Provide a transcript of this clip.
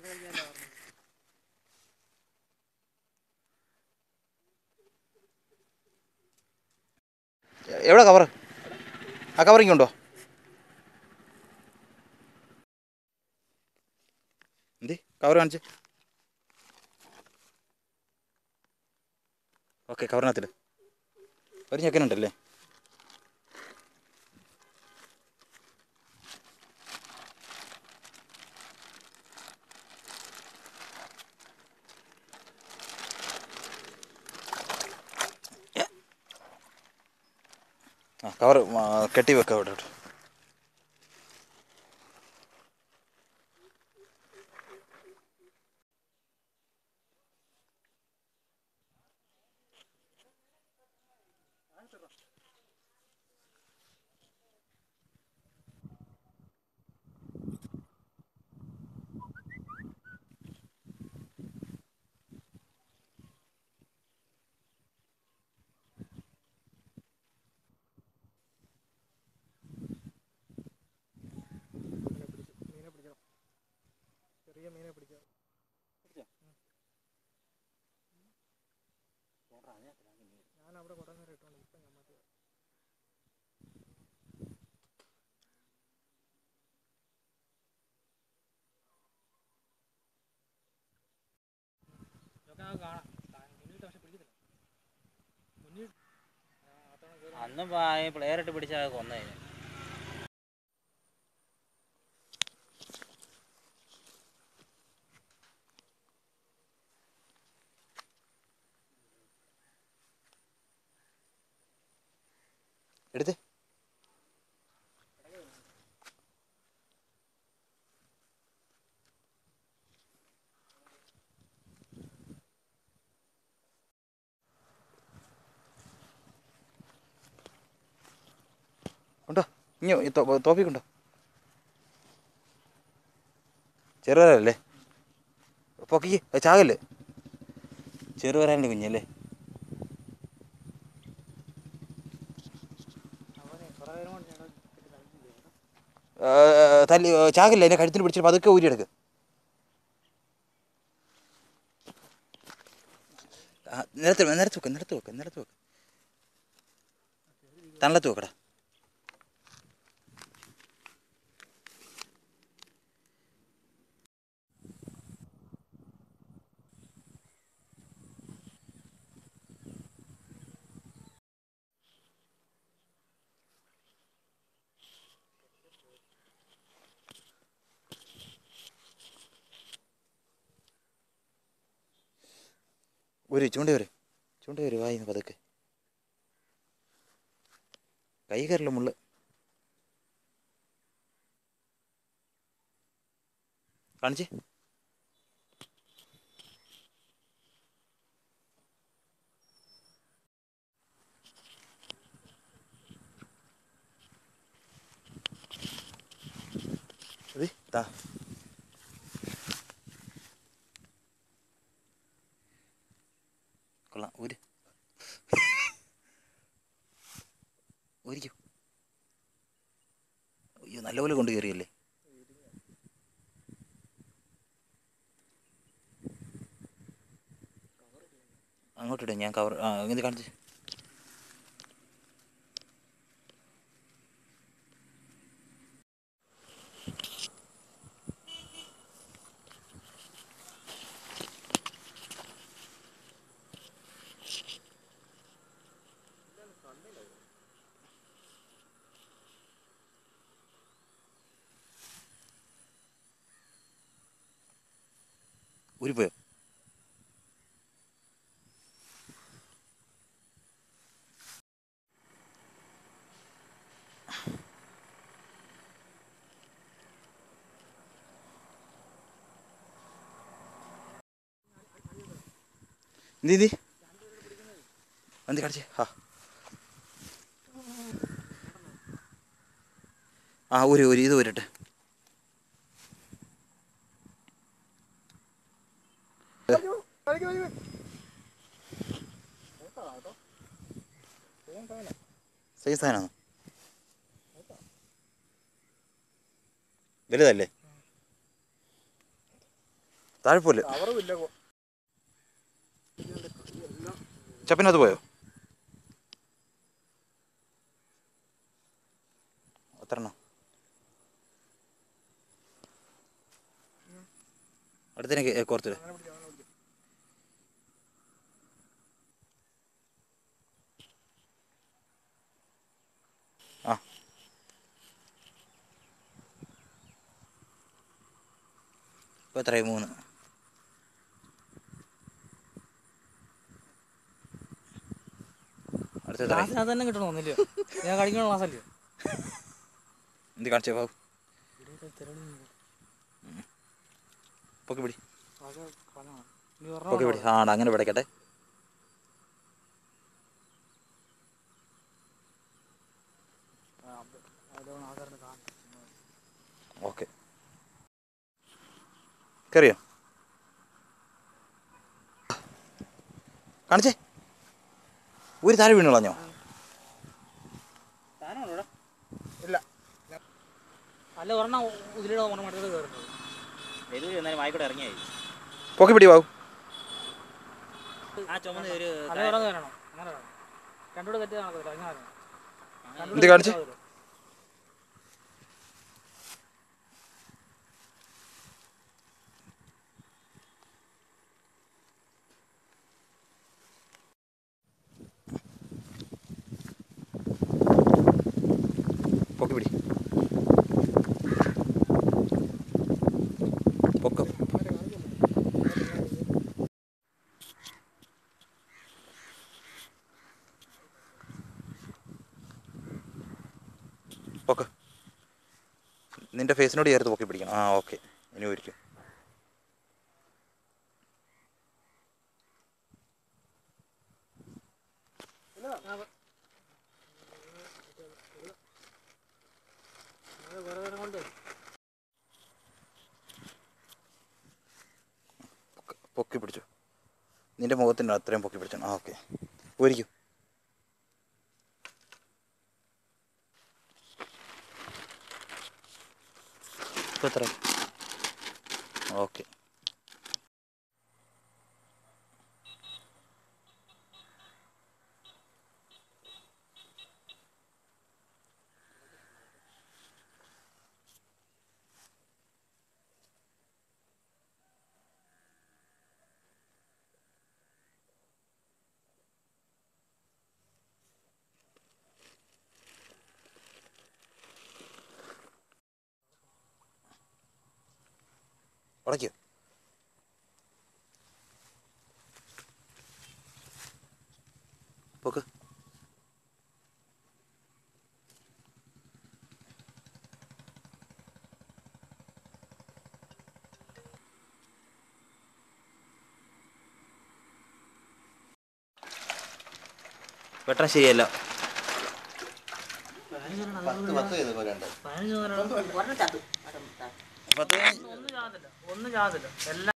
എവിടെ കവറ്? ആ കവറിങ് ഉണ്ടോ? എന്തി കവർ കാണിച്ച്. ഓക്കെ, കവറിനകത്തിട്. ഒരു ചെക്കനുണ്ടല്ലേ? ആ കവർ കെട്ടി വെക്കാം ഇവിടെ. ചെറിയ മീനെ പിടിക്കാം. ഞാൻ അവിടെ കുറേ നേരം ഇട്ടോണ്ട് ഇപ്പം ഞാൻ മാറ്റി. അന്ന് പ്ലെയറിട്ട് പിടിച്ചാൽ കൊന്നേ. എടുത്ത് ഉണ്ടോ? ഇനി തോപ്പിക്കുണ്ടോ? ചെറുവരല്ലേ? പൊക്കിക്ക്, ചാകല്ലേ? ചെറുവരാൻ്റെ കുഞ്ഞല്ലേ? തല്ലി ചാകില്ല. എന്നെ കഴുത്തിന് പിടിച്ചിട്ട് പതുക്കെ ഊരിയെടുക്ക്. നിലത്ത് വെക്ക്, നിലത്ത് വെക്ക്. തണലത്ത് വെക്കടാ. ചൂണ്ട വരും വായിന്ന് പതുക്കെ. കൈ കയറില്ല മുള്ള്. കാണിച്ച്. അത് താ. കൊള്ളാം, ഊരിക്കോ. അയ്യോ, നല്ലപോലെ കൊണ്ട് കയറിയല്ലേ. അങ്ങോട്ടിടും ഞാൻ കവർ. ഇത് കാണിച്ച്. ഊരിപ്പോയോ? എന്തി എന്തി കാണിച്ചേ. ഒരു ഇത് വരട്ടെ. സൈസ് സാധനമാണോ? വലുതല്ലേ? താഴ്പോലെ കവറുമില്ല. ചപ്പിനകത്ത് പോയോ? എത്ര എണ്ണം? അടുത്തേക്ക് കുറച്ച്. ആ ഇപ്പോൾ എത്രയായി? 3. അടുത്ത എത്രയായി? ക്ലാസ്സിനകത്ത് തന്നെ കിട്ടണമെന്നില്ലയോ? ഞാൻ കഴിക്കുന്ന ക്ലാസ്സല്ലയോ? എന്ത് കാണിച്ചേ ബാബു? പൊക്കി പിടി, പൊക്കി പിടി. ആടാ, അങ്ങനെ പിടയ്ക്കട്ടെ. ഓക്കെ, കയറിയോ? കാണിച്ചേ. ഒരു താഴെ വീണ് കളഞ്ഞോ? ഇല്ല. അല്ല, ഒരെണ്ണം ഇതിലൂടെ മറ്റേത് കയറുന്നത്. ഡെലിവറി എന്നാലും വായിക്കൂടെ ഇറങ്ങിയായി. പൊക്കി പിടി ബാബു. ആ ചുമന്ന് ഒരു കയറണം. അങ്ങനെ വേണം. രണ്ടുകൂടെ തെറ്റി നടക്കില്ല. അങ്ങനെ എന്ത് കാണിച്ചേ? പൊക്കി പിടി, പൊക്ക. പൊക്ക്. നിന്റെ ഫേസിനോട് ചേർത്ത് പൊക്കി പിടിക്കണം. ആ ഓക്കെ, ഇനി ഒരിക്കും. പൊക്കി പിടിച്ചു. നിന്റെ മുഖത്തിൻ്റെ അത്രയും പൊക്കി പിടിച്ചു. ആ ഓക്കെ, ഒരിക്കും. ഇപ്പോൾ എത്ര? ഓക്കെ. ഉടയ്ക്കോ? പൊക്ക്. വെട്ടാൻ ശരിയല്ല. 10 ഇതുപോലെ ഉണ്ട്. 15 ഒന്നും ചാകത്തില്ല. ഒന്നും ചാകത്തില്ല. എല്ലാം